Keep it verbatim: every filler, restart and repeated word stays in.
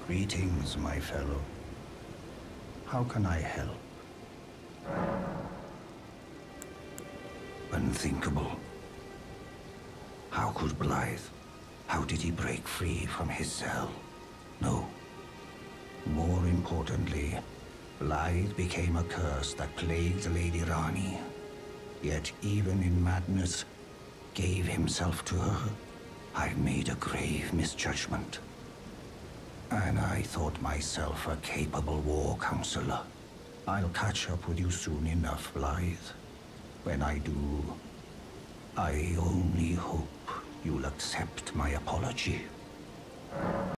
Greetings, my fellow. How can I help? Unthinkable. How could Blythe? How did he break free from his cell? No. More importantly, Blythe became a curse that plagued Lady Rani. Yet even in madness, gave himself to her. I've made a grave misjudgment. And I thought myself a capable war counselor. I'll catch up with you soon enough, Blythe. When I do, I only hope you'll accept my apology.